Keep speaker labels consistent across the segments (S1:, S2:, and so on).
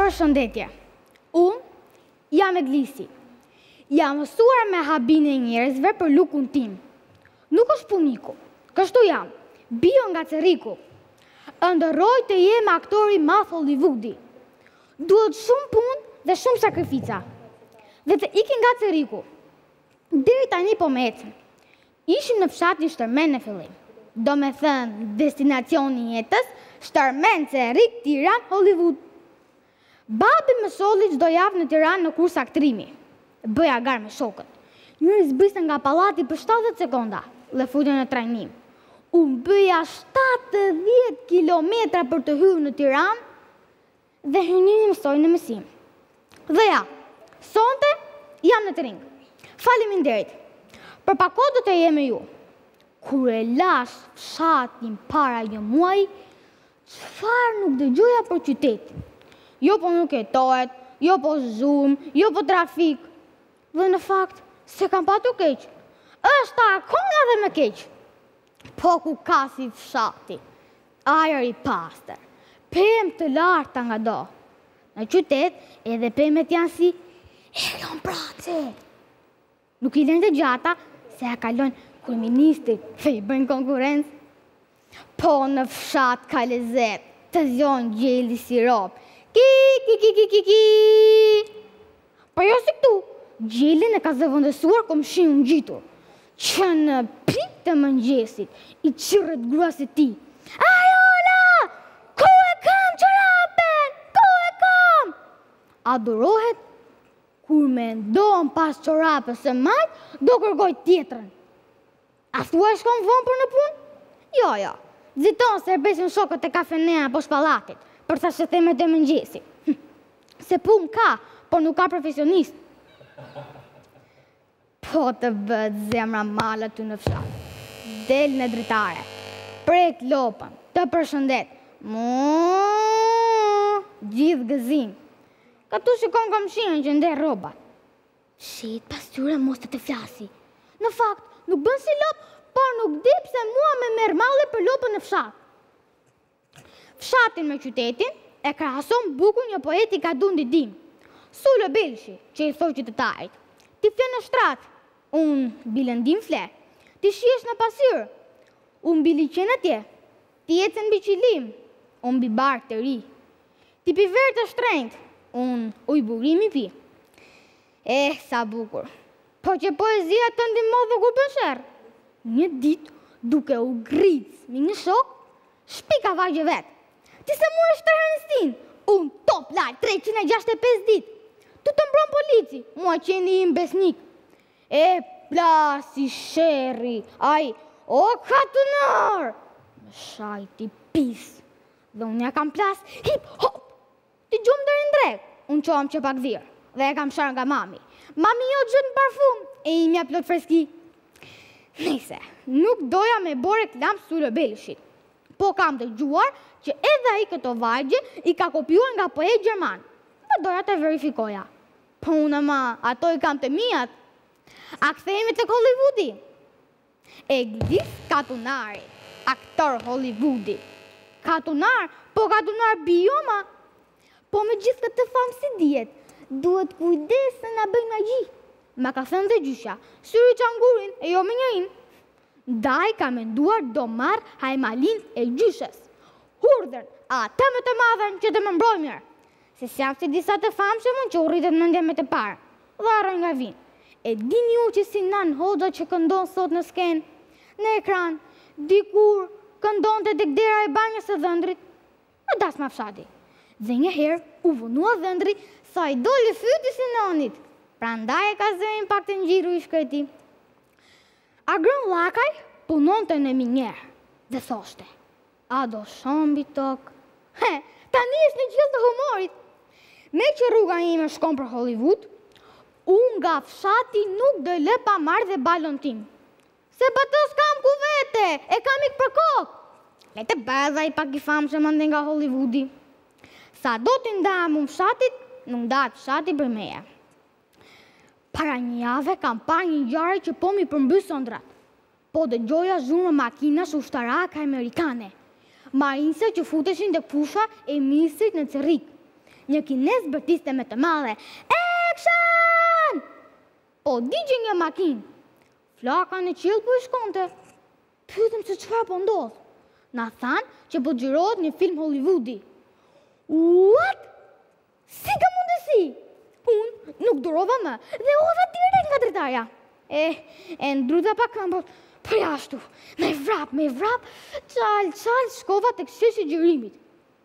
S1: Përshëndetje. Unë jam Eglisi. Jam mësuar me habin e njerëzve për lukun tim. Nuk është puniku, kështu jam, bio nga Ceriku. Ndërroj të jem aktori madh Hollywoodi. Duhet shumë punë dhe shumë sakrifica. Dhe të ikin nga Ceriku. Deri tani po me ecën. Ishim në fshatin Shtërmen në fillim. Do me thënë destinacioni jetës, Shtërmen, Cerik, Tiranë, Hollywood. Babi më solli çdo javë në Tiranë në kurs aktrimi. Bëja garë me shokët. Njëri zbriste nga pallati për 70 sekonda, dhe futën në trajnim. Unë bëja 70 kilometra për të hyrë në Tiranë dhe hynini mësoj në mësim. Dhe ja, sonte jam në të ringë. Faleminderit. Për pak kohë do të jem me ju. Kur e lash fshatin para një muaji, çfarë nuk dëgjoja për qytetin. Jo po nuk jetohet, jo po zum, jo po trafik. Dhe në fakt, se kam patu keq. Është akoma dhe më keq. Po ku ka si fshati, ajër i pastër, pemë të larta nga do. Në qytet, edhe pemet janë si Elion Brace. Nuk i lënë të gjata, se ja kalojnë kryeministit, fe i bëjnë konkurrencë. Po në fshat ka lezet, të zjon gjeli sirop. Ki. Po jo si këtu, gjelin e ka zëvendësuar komshin unë gjitur, që në pik të mëngjesit, i qirret gruas e ti. Ajola, ku e kam çorapen, ku e kam? Adurohet, kur me ndonë pas çorapës së majt, do kërkoj tjetrën. A thua e shkon vonë për në punë? Jo. Ziton se erbesin shokët e kafenea poshtë pallatit, për sa shëthemet e mëngjesit. Se punë ka, por nuk ka profesionist. Po të bët zemra malë aty në fshat. Del në dritare, prek lopën, të përshëndet. Gjithë gëzim. Këtu shikon komshinën që nder rrobat. Shit pas tyre mos të flasi. Në fakt, nuk bën si lopë, por nuk di pse mua me merr malle për lopën në fshat. Fshatin me qytetin e krahason bukur një poet i Kadundi dim, Sullo Belshi, që i thoi qytetarit. Ti fle në shtrat, unë bilendim fle. Ti shihesh në pasyrë, unë biliqen atje. Ti ecën mbi qilim, unë mbi barkë të ri. Ti pi verë të shtrenjtë, unë ujburimi pi. Sa bukur. Po që poezia të ndihmon kur bën sherr. Një ditë, duke u gric me një shok, shpika vajgje vetë. Ti se mu është të herënstin, unë top lart 365 ditë. Tu të mbron polici, mua qeni im besnik. Plasi sherri, ai, o katunar! Më shajti pis. Dhe unë ja kam plas, hip, hop. Ti gjumë dërin drek, unë qohëm që pak dhirë, dhe e kam sharë nga mami. Mami jo gjënë parfum, e imja plot freski. Nese, nuk doja me bore reklam Sullo Belshit, po kam të gjuar që edhe ai këto vajgje i ka kopjuar nga poet gjerman, dhe doja të verifikoja. Po unë ma, ato i kam të mijat. A kthehemi tek Hollywoodi? Eglis Katunari, aktor Hollywoodi. Katunar, po katunar bioma. Po me gjithë këtë famë si diet, duhet kujdes se na bëjnë magji. Ma ka thënë dhe gjysha, syri qangurin e jo me njërin. Ndaj ka menduar do marr hajmalin e gjyshes. Hurdhën, atë më të madhen që të më mbroj mirë. Se sjak si disa të famshëm që u rritet në ndjemet e parë. Dhe arroj nga vinë. E dini ju që si Nan Hoxha që këndon sot në skenë, në ekran, dikur këndon të tek dera e banjës së Dhëndrit, në das ma fshati. Dhe njëherë u vënua Dhëndri sa i doli fyti si Nanit. Prandaj e ka zërin pak të ngjiru i shkreti. Agron Llakaj punon të në minjerë dhe thoshte, a do shombi tokë? Tani është në gjithë të humorit. Me që rruga ime shkon për Hollywood, unë nga fshati nuk do lë pa marrë dhe balon tim. Se bëtës kam ku vete, e kam ik për kokë. Lete bëdha i pak i famë që mëndin nga Hollywoodi. Sa do t'i ndam unë fshatit, nuk ndatë fshati për meja. Para një jave kam pa një gjare që po mi përmbys ëndrat. Po dëgjoja zhurmë makinash ushtarake amerikane. Marinse që futeshin të pusha e misit në Cerik. një kines bërtiste me të madhe. Action! Po digje një makinë. Flaka në qiell po i shkonte. Pyetëm se çfarë po ndodh. Na thanë që po xhirohet një film Hollywoodi. What? Si ka mundësi? Unë nuk durova më dhe hodha direkt nga dritarja. E ndruta pak këmbë, po jashtu, me vrap, çal, shkova tek sheshi i xhirimit.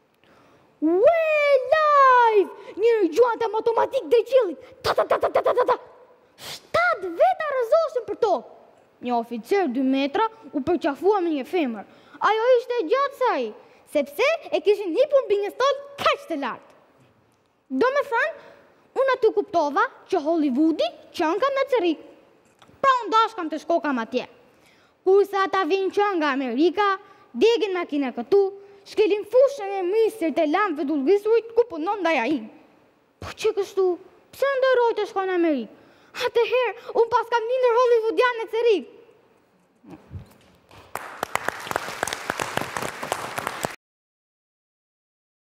S1: Live! Një gjuante automatik drejt qiellit. Ta. 7 veta rrëzoheshin për to. Një oficer 2 metra u përqafua me një femër. Ajo ishte gjatë saj, sepse e kishin hipur mbi një stol kaq të lartë. Domethënë, unë aty kuptova që Hollywoodi qënë kam në Cerik. Pra unë dashkam të shkokam atje. Kurse ata vinë që nga Amerika, degin makina këtu, shkelin fushën e misir të lamëve dullgisurit ku punon ndaja im. Po që kështu, pse ndëroj të shko në Amerikë? Atëherë, unë pas kam një Hollywoodian në Cerik.